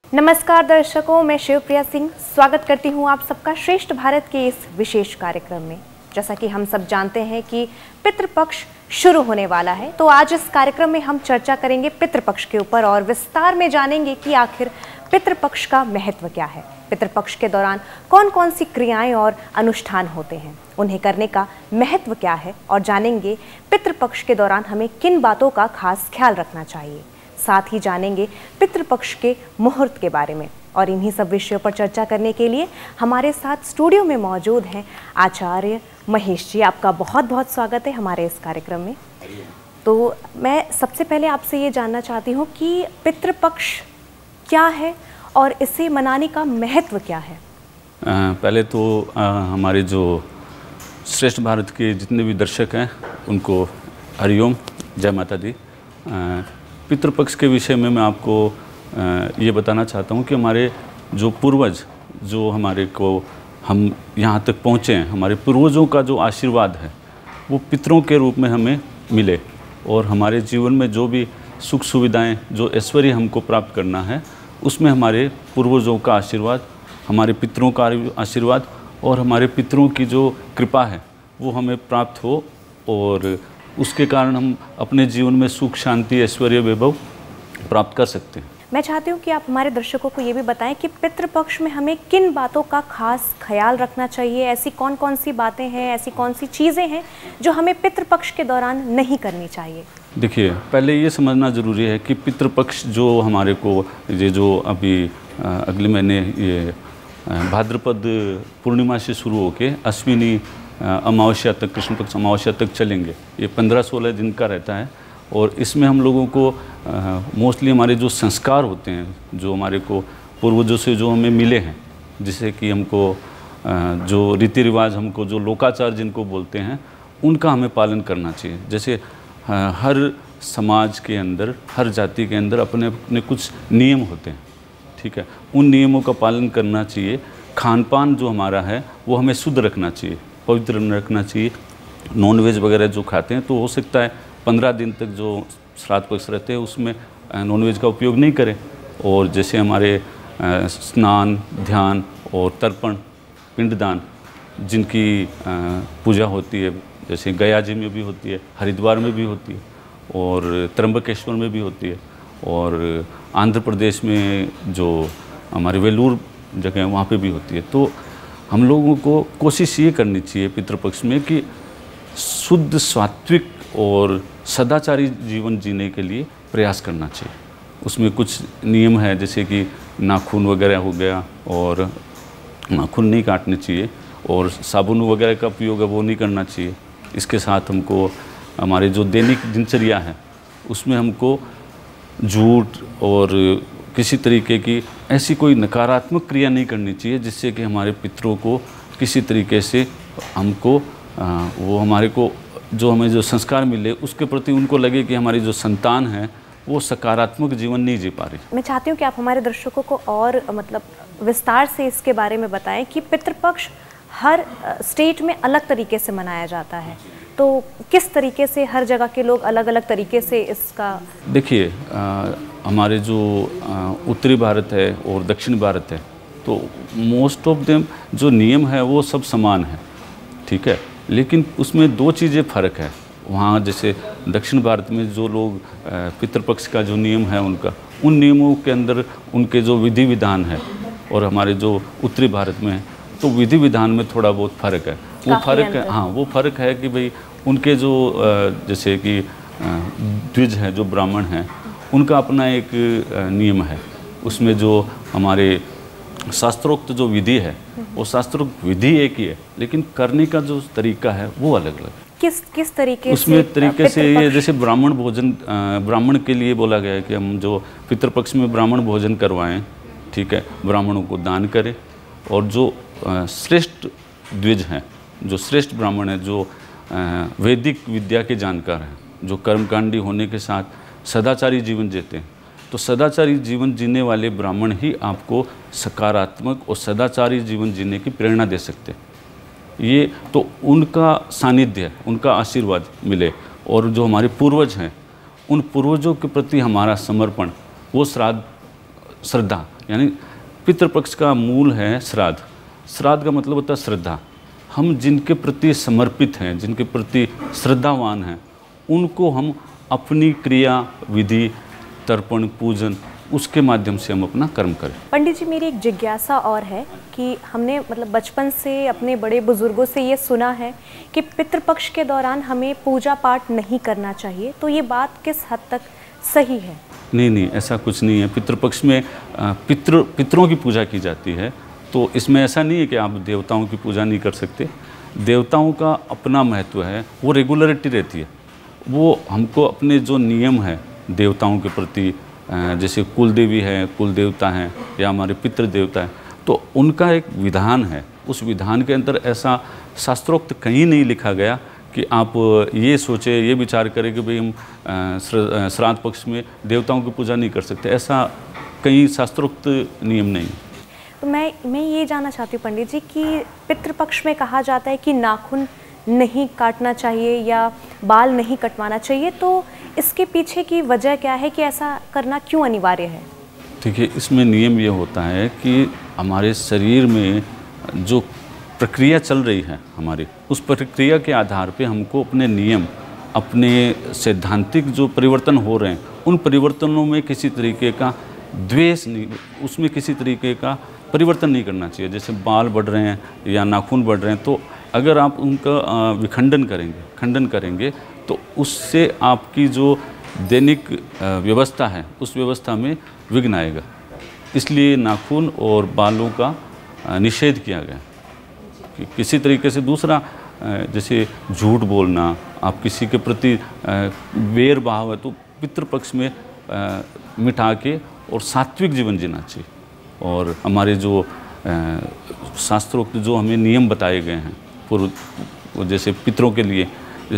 नमस्कार दर्शकों, मैं शिवप्रिया सिंह स्वागत करती हूं आप सबका श्रेष्ठ भारत के इस विशेष कार्यक्रम में। जैसा कि हम सब जानते हैं कि पितृपक्ष शुरू होने वाला है, तो आज इस कार्यक्रम में हम चर्चा करेंगे पितृपक्ष के ऊपर और विस्तार में जानेंगे कि आखिर पितृपक्ष का महत्व क्या है, पितृपक्ष के दौरान कौन कौन सी क्रियाएं और अनुष्ठान होते हैं, उन्हें करने का महत्व क्या है और जानेंगे पितृपक्ष के दौरान हमें किन बातों का खास ख्याल रखना चाहिए। साथ ही जानेंगे पितृपक्ष के मुहूर्त के बारे में। और इन्हीं सब विषयों पर चर्चा करने के लिए हमारे साथ स्टूडियो में मौजूद हैं आचार्य महेश जी। आपका बहुत बहुत स्वागत है हमारे इस कार्यक्रम में। तो मैं सबसे पहले आपसे ये जानना चाहती हूँ कि पितृपक्ष क्या है और इसे मनाने का महत्व क्या है। पहले तो हमारे जो श्रेष्ठ भारत के जितने भी दर्शक हैं उनको हरिओम, जय माता दी। पितृपक्ष के विषय में मैं आपको ये बताना चाहता हूँ कि हमारे जो पूर्वज जो हमारे को हम यहाँ तक पहुँचे हैं, हमारे पूर्वजों का जो आशीर्वाद है वो पितरों के रूप में हमें मिले, और हमारे जीवन में जो भी सुख सुविधाएं, जो ऐश्वर्य हमको प्राप्त करना है, उसमें हमारे पूर्वजों का आशीर्वाद, हमारे पितरों का आशीर्वाद और हमारे पितरों की जो कृपा है वो हमें प्राप्त हो, और उसके कारण हम अपने जीवन में सुख, शांति, ऐश्वर्य, वैभव प्राप्त कर सकते हैं। मैं चाहती हूँ कि आप हमारे दर्शकों को ये भी बताएं कि पितृपक्ष में हमें किन बातों का खास ख्याल रखना चाहिए। ऐसी कौन कौन सी बातें हैं, ऐसी कौन सी चीज़ें हैं जो हमें पितृपक्ष के दौरान नहीं करनी चाहिए। देखिए, पहले ये समझना ज़रूरी है कि पितृपक्ष जो हमारे को ये जो अभी अगले महीने ये भाद्रपद पूर्णिमा से शुरू होकर अश्विनी अमावस्या तक, कृष्ण पक्ष अमावस्या तक चलेंगे। ये 15-16 दिन का रहता है, और इसमें हम लोगों को मोस्टली हमारे जो संस्कार होते हैं, जो हमारे को पूर्वजों से जो हमें मिले हैं, जिससे कि हमको जो रीति रिवाज, हमको जो लोकाचार जिनको बोलते हैं, उनका हमें पालन करना चाहिए। जैसे हर समाज के अंदर, हर जाति के अंदर अपने अपने कुछ नियम होते हैं, ठीक है। उन नियमों का पालन करना चाहिए। खान पान जो हमारा है वो हमें शुद्ध रखना चाहिए, पवित्र रखना चाहिए। नॉनवेज वगैरह जो खाते हैं तो हो सकता है 15 दिन तक जो श्राद्ध पक्ष रहते हैं उसमें नॉनवेज का उपयोग नहीं करें। और जैसे हमारे स्नान, ध्यान और तर्पण, पिंडदान जिनकी पूजा होती है, जैसे गया जी में भी होती है, हरिद्वार में भी होती है, और त्र्यंबकेश्वर में भी होती है, और आंध्र प्रदेश में जो हमारे वेलूर जगह है वहाँ पे भी होती है। तो हम लोगों को कोशिश ये करनी चाहिए पितृपक्ष में कि शुद्ध, सात्विक और सदाचारी जीवन जीने के लिए प्रयास करना चाहिए। उसमें कुछ नियम है, जैसे कि नाखून वगैरह हो गया, और नाखून नहीं काटने चाहिए, और साबुन वगैरह का उपयोग है वो नहीं करना चाहिए। इसके साथ हमको हमारे जो दैनिक दिनचर्या है उसमें हमको झूठ और किसी तरीके की ऐसी कोई नकारात्मक क्रिया नहीं करनी चाहिए जिससे कि हमारे पितरों को किसी तरीके से हमको वो हमारे को जो हमें जो संस्कार मिले उसके प्रति उनको लगे कि हमारी जो संतान है वो सकारात्मक जीवन नहीं जी पा रही। मैं चाहती हूँ कि आप हमारे दर्शकों को और विस्तार से इसके बारे में बताएं कि पितृपक्ष हर स्टेट में अलग तरीके से मनाया जाता है, तो किस तरीके से हर जगह के लोग अलग अलग तरीके से इसका। देखिए, हमारे जो उत्तरी भारत है और दक्षिण भारत है तो मोस्ट ऑफ देम जो नियम है वो सब समान है, ठीक है। लेकिन उसमें दो चीज़ें फ़र्क है। वहाँ जैसे दक्षिण भारत में जो लोग पितृपक्ष का जो नियम है उनका, उन नियमों के अंदर उनके जो विधि विधान है, और हमारे जो उत्तरी भारत में है तो विधि विधान में थोड़ा बहुत फ़र्क है। वो फ़र्क है, हाँ, वो फ़र्क है कि भाई उनके जो जैसे कि द्विज हैं, जो ब्राह्मण हैं, उनका अपना एक नियम है। उसमें जो हमारे शास्त्रोक्त जो विधि है वो शास्त्रोक्त विधि एक ही है, लेकिन करने का जो तरीका है वो अलग अलग है। किस तरीके उसमें तरीके से ये जैसे ब्राह्मण भोजन, ब्राह्मण के लिए बोला गया है कि हम जो पितृपक्ष में ब्राह्मण भोजन करवाएं, ठीक है, ब्राह्मणों को दान करें, और जो श्रेष्ठ द्विज हैं, जो श्रेष्ठ ब्राह्मण हैं, जो वैदिक विद्या के जानकार हैं, जो कर्मकांडी होने के साथ सदाचारी जीवन जीते हैं, तो सदाचारी जीवन जीने वाले ब्राह्मण ही आपको सकारात्मक और सदाचारी जीवन जीने की प्रेरणा दे सकते हैं। ये तो उनका सानिध्य, उनका आशीर्वाद मिले, और जो हमारे पूर्वज हैं उन पूर्वजों के प्रति हमारा समर्पण, वो श्राद्ध श्रद्धा, यानी पितृपक्ष का मूल है श्राद्ध। श्राद्ध का मतलब होता है श्रद्धा। हम जिनके प्रति समर्पित हैं, जिनके प्रति श्रद्धावान हैं, उनको हम अपनी क्रिया विधि, तर्पण, पूजन, उसके माध्यम से हम अपना कर्म करें। पंडित जी, मेरी एक जिज्ञासा और है कि हमने मतलब बचपन से अपने बड़े बुजुर्गों से ये सुना है कि पितृपक्ष के दौरान हमें पूजा पाठ नहीं करना चाहिए, तो ये बात किस हद तक सही है? नहीं, ऐसा कुछ नहीं है। पितृपक्ष में पितरों की पूजा की जाती है, तो इसमें ऐसा नहीं है कि आप देवताओं की पूजा नहीं कर सकते। देवताओं का अपना महत्व है, वो रेगुलरिटी रहती है। वो हमको अपने जो नियम है देवताओं के प्रति, जैसे कुल देवी है, कुल देवता हैं, या हमारे पितृ देवता हैं, तो उनका एक विधान है। उस विधान के अंदर ऐसा शास्त्रोक्त कहीं नहीं लिखा गया कि आप ये सोचें, ये विचार करें कि भाई हम श्राद्ध पक्ष में देवताओं की पूजा नहीं कर सकते। ऐसा कहीं शास्त्रोक्त नियम नहीं। तो मैं ये जानना चाहती हूँ पंडित जी कि पितृपक्ष में कहा जाता है कि नाखून नहीं काटना चाहिए या बाल नहीं कटवाना चाहिए, तो इसके पीछे की वजह क्या है कि ऐसा करना क्यों अनिवार्य है? देखिए, इसमें नियम ये होता है कि हमारे शरीर में जो प्रक्रिया चल रही है हमारी, उस प्रक्रिया के आधार पे हमको अपने नियम, अपने सैद्धांतिक जो परिवर्तन हो रहे हैं, उन परिवर्तनों में किसी तरीके का द्वेष नहीं, उसमें किसी तरीके का परिवर्तन नहीं करना चाहिए। जैसे बाल बढ़ रहे हैं या नाखून बढ़ रहे हैं, तो अगर आप उनका विखंडन करेंगे, खंडन करेंगे, तो उससे आपकी जो दैनिक व्यवस्था है, उस व्यवस्था में विघ्न आएगा। इसलिए नाखून और बालों का निषेध किया गया। कि किसी तरीके से दूसरा, जैसे झूठ बोलना, आप किसी के प्रति वैर भाव है, तो पितृपक्ष में मिटा के और सात्विक जीवन जीना चाहिए। और हमारे जो शास्त्रोक्त जो हमें नियम बताए गए हैं पूर्व, जैसे पितरों के लिए,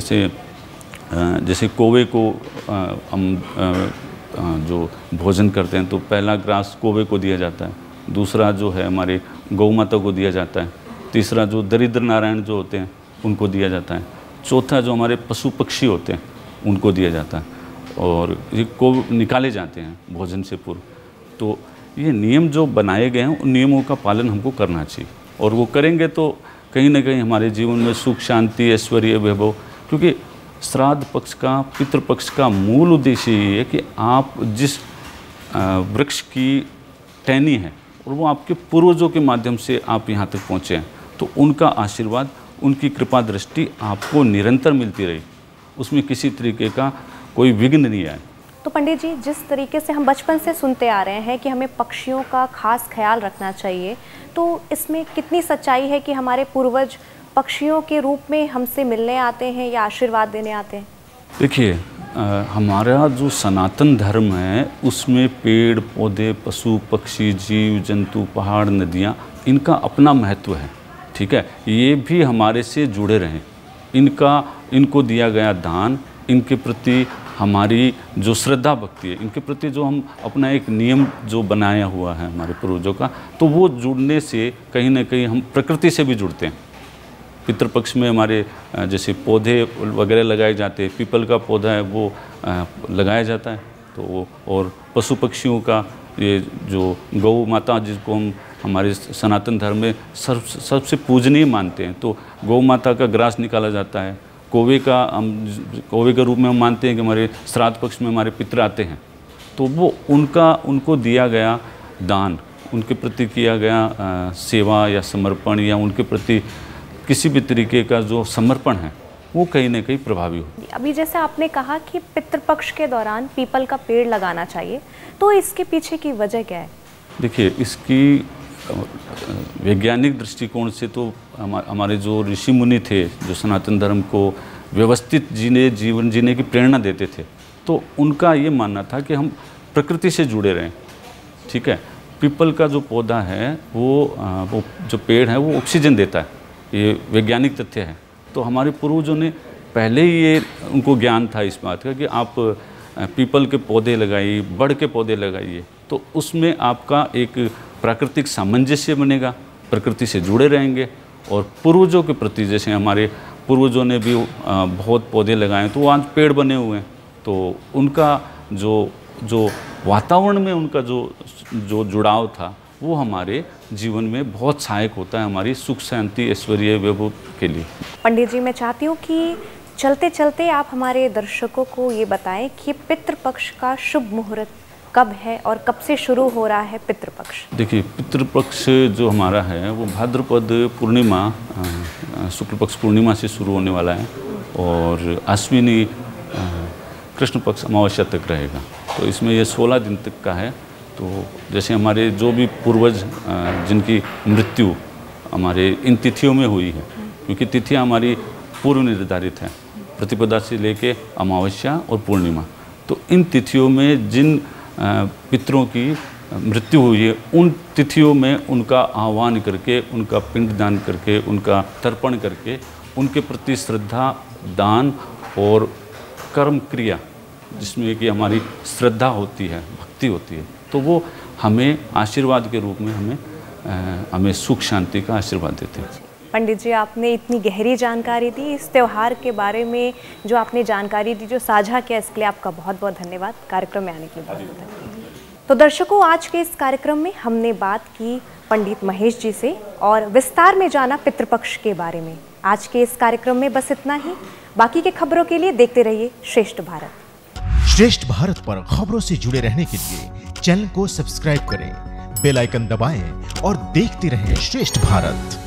जैसे कौवे को हम जो भोजन करते हैं, तो पहला ग्रास कौवे को दिया जाता है, दूसरा जो है हमारे गौ माता को दिया जाता है, तीसरा जो दरिद्र नारायण जो होते हैं उनको दिया जाता है, चौथा जो हमारे पशु पक्षी होते हैं उनको दिया जाता है, और ये को निकाले जाते हैं भोजन से पूर्व। तो ये नियम जो बनाए गए हैं, उन नियमों का पालन हमको करना चाहिए, और वो करेंगे तो कहीं ना कहीं हमारे जीवन में सुख, शांति, ऐश्वर्य, वैभव। क्योंकि श्राद्ध पक्ष का, पितृपक्ष का मूल उद्देश्य ये है कि आप जिस वृक्ष की टहनी है, और वो आपके पूर्वजों के माध्यम से आप यहाँ तक पहुँचे हैं, तो उनका आशीर्वाद, उनकी कृपा दृष्टि आपको निरंतर मिलती रही, उसमें किसी तरीके का कोई विघ्न नहीं आए। तो पंडित जी, जिस तरीके से हम बचपन से सुनते आ रहे हैं कि हमें पक्षियों का खास ख्याल रखना चाहिए, तो इसमें कितनी सच्चाई है कि हमारे पूर्वज पक्षियों के रूप में हमसे मिलने आते हैं या आशीर्वाद देने आते हैं? देखिए, हमारा जो सनातन धर्म है, उसमें पेड़ पौधे, पशु पक्षी, जीव जंतु, पहाड़, नदियाँ, इनका अपना महत्व है। ठीक है, ये भी हमारे से जुड़े रहें, इनको दिया गया दान, इनके प्रति हमारी जो श्रद्धा भक्ति है, इनके प्रति जो हम अपना एक नियम जो बनाया हुआ है हमारे पूर्वजों का, तो वो जुड़ने से कहीं ना कहीं हम प्रकृति से भी जुड़ते हैं। पितृपक्ष में हमारे जैसे पौधे वगैरह लगाए जाते हैं, पीपल का पौधा है वो लगाया जाता है, तो वो, और पशु पक्षियों का ये जो गौ माता, जिसको हम हमारे सनातन धर्म में सबसे पूजनीय मानते हैं, तो गौ माता का ग्रास निकाला जाता है। कौवे के रूप में हम मानते हैं कि हमारे श्राद्ध पक्ष में हमारे पितर आते हैं, तो वो उनको दिया गया दान, उनके प्रति किया गया सेवा या समर्पण, या उनके प्रति किसी भी तरीके का जो समर्पण है, वो कहीं ना कहीं प्रभावी हो। अभी जैसे आपने कहा कि पितृपक्ष के दौरान पीपल का पेड़ लगाना चाहिए, तो इसके पीछे की वजह क्या है? देखिए, इसकी वैज्ञानिक दृष्टिकोण से तो हमारे जो ऋषि मुनि थे, जो सनातन धर्म को व्यवस्थित जीवन जीने की प्रेरणा देते थे, तो उनका ये मानना था कि हम प्रकृति से जुड़े रहें। ठीक है, पीपल का जो पौधा है, वो जो पेड़ है, वो ऑक्सीजन देता है, ये वैज्ञानिक तथ्य है। तो हमारे पूर्वजों ने पहले ही ये उनको ज्ञान था इस बात का कि आप पीपल के पौधे लगाइए, बड़ के पौधे लगाइए, तो उसमें आपका एक प्राकृतिक सामंजस्य बनेगा, प्रकृति से जुड़े रहेंगे। और पूर्वजों के प्रति, जैसे हमारे पूर्वजों ने भी बहुत पौधे लगाए, तो आज पेड़ बने हुए हैं, तो उनका जो वातावरण में उनका जो जुड़ाव था वो हमारे जीवन में बहुत सहायक होता है हमारी सुख शांति ऐश्वर्य वैभव के लिए। पंडित जी, मैं चाहती हूँ कि चलते चलते आप हमारे दर्शकों को ये बताएं कि पितृपक्ष का शुभ मुहूर्त कब है और कब से शुरू हो रहा है पितृपक्ष? देखिए, पितृपक्ष जो हमारा है वो भाद्रपद पूर्णिमा शुक्ल पक्ष पूर्णिमा से शुरू होने वाला है और अश्विनी कृष्ण पक्ष अमावस्या तक रहेगा। तो इसमें ये 16 दिन तक का है। तो जैसे हमारे जो भी पूर्वज जिनकी मृत्यु हमारे इन तिथियों में हुई है, क्योंकि तिथियाँ हमारी पूर्व निर्धारित हैं, प्रतिपदा से लेके अमावस्या और पूर्णिमा। तो इन तिथियों में जिन पितरों की मृत्यु हुई है उन तिथियों में उनका आह्वान करके, उनका पिंडदान करके, उनका तर्पण करके उनके प्रति श्रद्धा, दान और कर्म क्रिया जिसमें कि हमारी श्रद्धा होती है, भक्ति होती है, तो वो हमें आशीर्वाद के रूप में हमें सुख शांति का आशीर्वाद देते हैं। पंडित जी, आपने इतनी गहरी जानकारी दी इस त्यौहार के बारे में, जो आपने जानकारी दी, जो साझा किया, इसके लिए आपका बहुत बहुत धन्यवाद। कार्यक्रम में आने के लिए बहुत धन्यवाद। तो दर्शकों, आज के इस कार्यक्रम में हमने बात की पंडित महेश जी से और विस्तार में जाना पितृपक्ष के बारे में। आज के इस कार्यक्रम में बस इतना ही। बाकी के खबरों के लिए देखते रहिए श्रेष्ठ भारत। श्रेष्ठ भारत पर खबरों से जुड़े रहने के लिए चैनल को सब्सक्राइब करें, बेल आइकन दबाएं और देखते रहें श्रेष्ठ भारत।